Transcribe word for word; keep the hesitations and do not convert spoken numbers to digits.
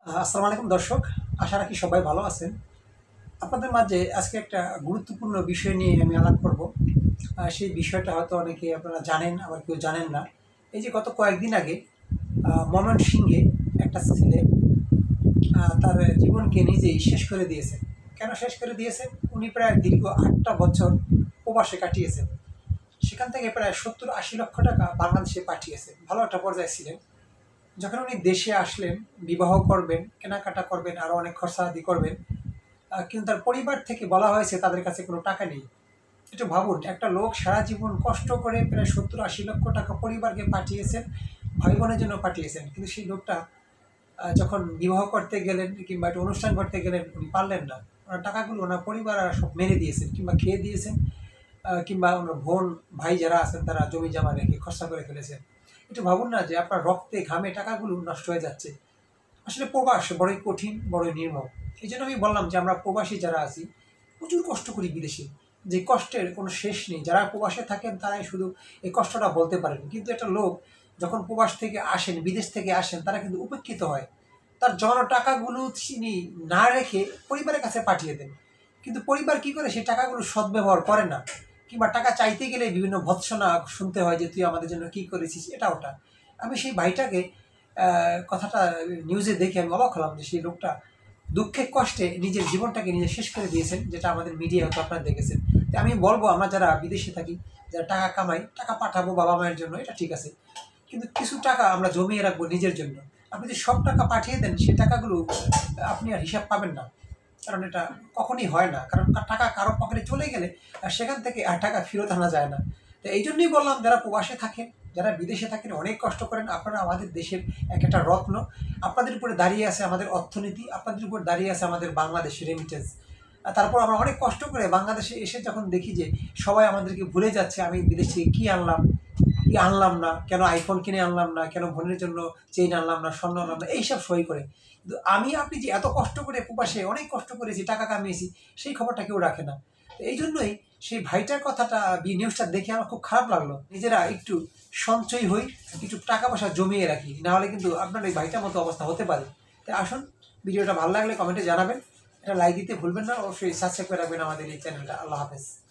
আহ, আসসালামু আলাইকুম দর্শক। আশা রাখি সবাই ভালো আছেন। আপনাদের মাঝে আজকে একটা গুরুত্বপূর্ণ বিষয় নিয়ে আমি আলাপ করব। আহ, সেই বিষয়টা হয়তো অনেকে আপনারা জানেন, আবার কেউ জানেন না। এই যে গত কয়েকদিন আগে আহ, ময়মনসিংহে একটা ছেলে আহ, তার জীবনকে নিজেই শেষ করে দিয়েছেন। কেন শেষ করে দিয়েছেন? উনি প্রায় দীর্ঘ আটটা বছর প্রবাসে কাটিয়েছেন। সেখান থেকে প্রায় সত্তর আশি লক্ষ টাকা বাংলাদেশে পাঠিয়েছেন। ভালো একটা পর্যায়ে ছিলেন। যখন উনি দেশে আসলেন, বিবাহ করবেন, কেনাকাটা করবেন, আরও অনেক খরচাদি করবেন, আহ, কিন্তু তার পরিবার থেকে বলা হয়েছে তাদের কাছে কোনো টাকা নেই। একটু ভাবুন, একটা লোক সারা জীবন কষ্ট করে প্রায় সত্তর আশি লক্ষ টাকা পরিবারকে পাঠিয়েছেন, ভাই বোনের জন্য পাঠিয়েছেন, কিন্তু সেই লোকটা আহ, যখন বিবাহ করতে গেলেন কিংবা একটা অনুষ্ঠান করতে গেলেন, উনি পারলেন না। ওনার টাকাগুলো ওনার পরিবার আর সব মেরে দিয়েছেন কিংবা খেয়ে দিয়েছেন, আহ, কিংবা ওনার বোন ভাই যারা আছেন তারা জমি জমা রেখে খরচা করে ফেলেছেন। একটু ভাবুন না যে আপনার রক্তে ঘামে টাকাগুলো নষ্ট হয়ে যাচ্ছে। আসলে প্রবাস বড়ই কঠিন, বড়ই নির্মম। এই জন্য আমি বললাম যে আমরা প্রবাসী যারা আছি প্রচুর কষ্ট করি বিদেশে, যে কষ্টের কোনো শেষ নেই। যারা প্রবাসে থাকেন তারাই শুধু এই কষ্টটা বলতে পারেন, কিন্তু একটা লোক যখন প্রবাস থেকে আসেন, বিদেশ থেকে আসেন, তারা কিন্তু উপেক্ষিত হয়। তার জমানো টাকাগুলো তিনি না রেখে পরিবারের কাছে পাঠিয়ে দেন, কিন্তু পরিবার কি করে সেই টাকাগুলো সদ্ব্যবহার করে না, কিংবা টাকা চাইতে গেলে বিভিন্ন ভৎসনা শুনতে হয় যে তুই আমাদের জন্য কি করেছিস, এটা ওটা। আমি সেই ভাইটাকে আহ, কথাটা নিউজে দেখে আমি অবাক হলাম যে সেই লোকটা দুঃখে কষ্টে নিজের জীবনটাকে নিজে শেষ করে দিয়েছেন, যেটা আমাদের মিডিয়া হয়তো আপনারা দেখেছেন। তো আমি বলবো, আমরা যারা বিদেশে থাকি, যারা টাকা কামাই, টাকা পাঠাবো বাবা মায়ের জন্য, এটা ঠিক আছে, কিন্তু কিছু টাকা আমরা জমিয়ে রাখবো নিজের জন্য। আপনি যদি সব টাকা পাঠিয়ে দেন, সেই টাকাগুলো আপনি আর হিসাব পাবেন না। কারণ এটা কখনই হয় না, কারণ টাকা কারো পকেটে চলে গেলে আর সেখান থেকে আর টাকা ফেরত আনা যায় না। তো এই জন্যই বললাম, যারা প্রবাসে থাকেন, যারা বিদেশে থাকেন, অনেক কষ্ট করেন, আপনারা আমাদের দেশের এক একটা রত্ন। আপনাদের উপরে দাঁড়িয়ে আছে আমাদের অর্থনীতি, আপনাদের উপর দাঁড়িয়ে আছে আমাদের বাংলাদেশের রেমিটেন্স। আর তারপর আমরা অনেক কষ্ট করে বাংলাদেশে এসে যখন দেখি যে সবাই আমাদেরকে ভুলে যাচ্ছে, আমি বিদেশ থেকে কী আনলাম, কি আনলাম না, কেন আইফোন কিনে আনলাম না, কেন বোনের জন্য চেইন আনলাম না, স্বর্ণ আনলাম না, এইসব সই করে। কিন্তু আমি আপনি যে এত কষ্ট করে প্রবাসে অনেক কষ্ট করেছি, টাকা কামিয়েছি, সেই খবরটা কেউ রাখে না। তো এই জন্যই সেই ভাইটার কথাটা, বি নিউজটা দেখে আমার খুব খারাপ লাগলো। নিজেরা একটু সঞ্চয় হই, একটু টাকা পয়সা জমিয়ে রাখি, নাহলে কিন্তু আপনার এই ভাইটার মতো অবস্থা হতে পারে। তাই আসুন, ভিডিওটা ভালো লাগলে কমেন্টে জানাবেন, এটা লাইক দিতে ভুলবেন না, অবশ্যই সাবস্ক্রাইব করে রাখবেন আমাদের এই চ্যানেলটা। আল্লাহ হাফেজ।